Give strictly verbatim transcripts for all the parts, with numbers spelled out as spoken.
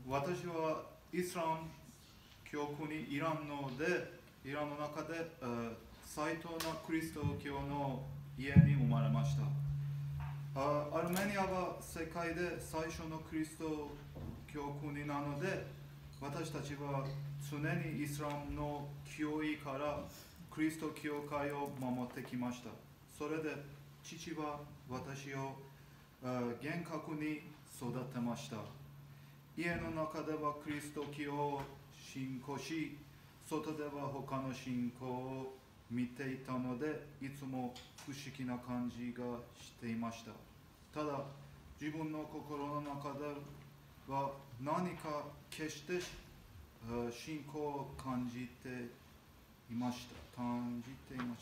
私はイスラム教国イランので、イランの中で、えー、最高なクリスト教の家に生まれました。あアルメニアは世界で最初のクリスト教国なので、私たちは常にイスラムの教義からクリスト教会を守ってきました。それで父は私を厳格に育てました。家の中ではクリスト教を信仰し、外では他の信仰を見ていたので、いつも不思議な感じがしていました。ただ、自分の心の中では何か決して信仰を感じていました。感じていました。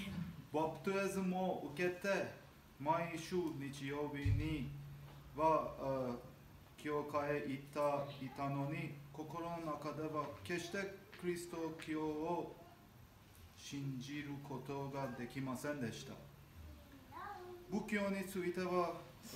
バプテスマを受けて、毎週日曜日には教会へ行っていたのに、心の中では決してキリスト教を信じることができませんでした。仏教については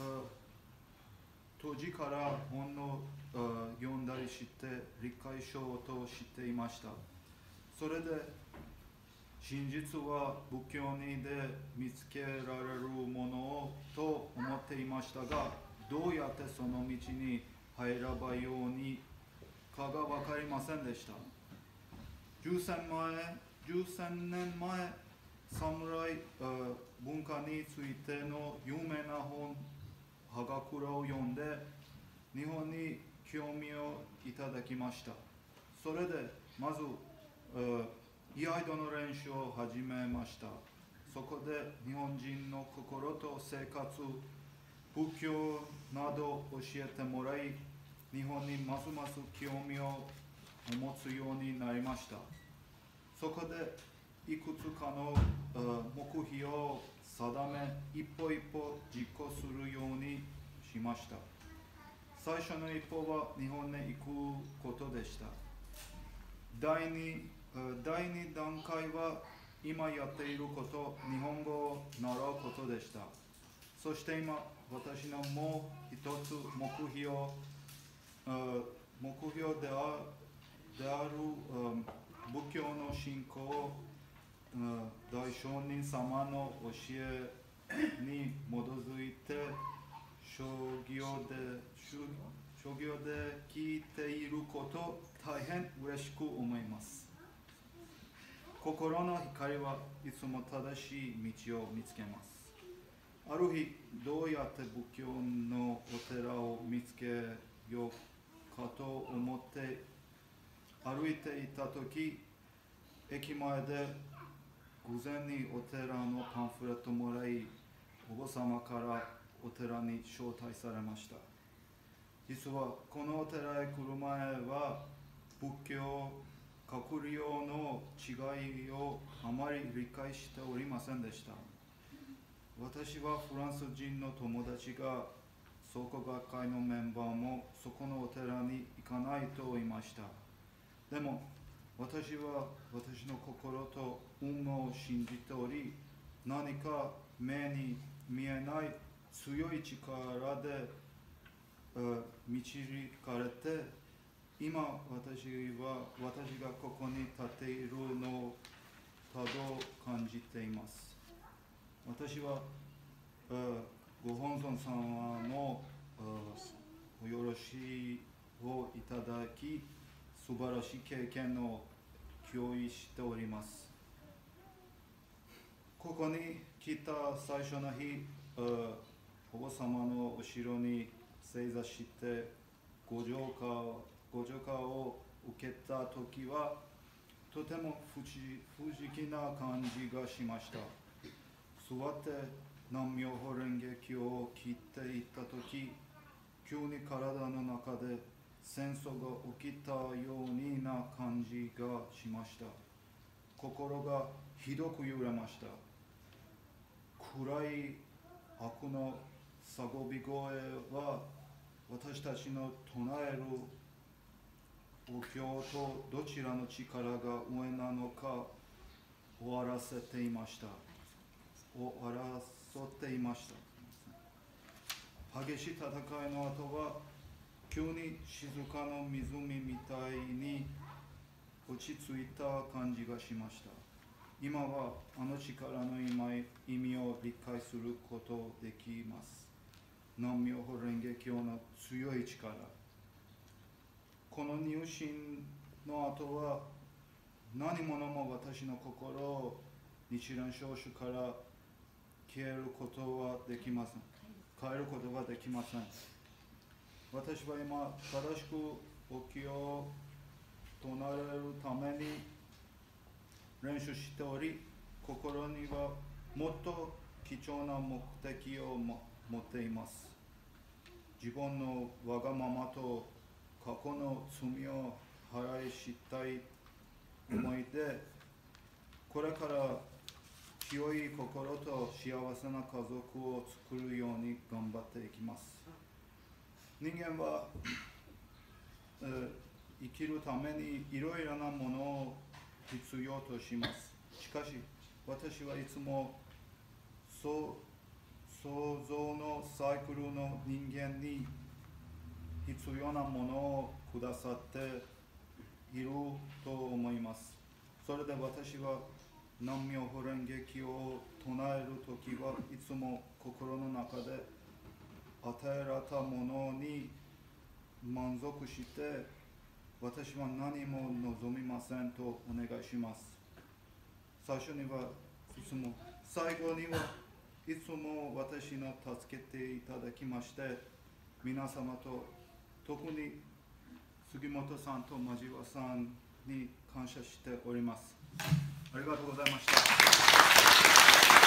当時から本を読んだりして理解しようとしていました。それで真実は仏教にで見つけられるものと思っていましたが、どうやってその道に入ればようにかが分かりませんでした。じゅうせんねんまえ、侍文化についての有名な本、ハガクラを読んで、日本に興味をいただきました。それで、まず、居合の練習を始めました。そこで日本人の心と生活、仏教など教えてもらい、日本にますます興味を持つようになりました。そこでいくつかの目標を定め、一歩一歩実行するようにしました。最初の一歩は日本に行くことでした。第二、第二段階は今やっていること、日本語を習うことでした。そして今、私のもう一つ目標、目標である、である仏教の信仰、大聖人様の教えに基づいて、商業で、商業で聞いていること、大変嬉しく思います。心の光はいつも正しい道を見つけます。ある日、どうやって仏教のお寺を見つけようかと思って歩いていたとき、駅前で偶然にお寺のパンフレットもらい、お坊様からお寺に招待されました。実はこのお寺へ来る前は仏教、閣僚の違いをあまり理解しておりませんでした。私はフランス人の友達が創価学会のメンバーもそこのお寺に行かないと言いました。でも私は私の心と運を信じており、何か目に見えない強い力で導かれて、今私は私がここに立っているのをただ感じています。私はご本尊様のおよろしをいただき、素晴らしい経験を共有しております。ここに来た最初の日、お坊様の後ろに正座してご浄化をご浄化を受けたときは、とても不思議な感じがしました。座って南無妙法蓮華経を聞いていたとき、急に体の中で戦争が起きたようにな感じがしました。心がひどく揺れました。暗い悪の叫び声は私たちの唱えるお経とどちらの力が上なのか終わらせていました。終わらせていました。激しい戦いの後は、 急に静かな湖みたいに落ち着いた感じがしました。今はあの力の意味を理解することできます。南無妙法蓮華経の強い力。この入信の後は何者も私の心を日蓮聖書から消えることはできません。変えることはできません。私は今正しくお経を唱えるために練習しており、心にはもっと貴重な目的をも持っています。自分のわがままと過去の罪を払いしたい思いで、これから清い心と幸せな家族を作るように頑張っていきます。人間は、えー、生きるためにいろいろなものを必要とします。しかし、私はいつも想像のサイクルの人間に必要なものをくださっていると思います。それで私は南無妙法蓮華経を唱えるときはいつも心の中で与えられたものに満足して私は何も望みませんとお願いします。最初にはいつも、最後にはいつも私の助けていただきまして、皆様と特に杉本さんと真島さんに感謝しております。ありがとうございました。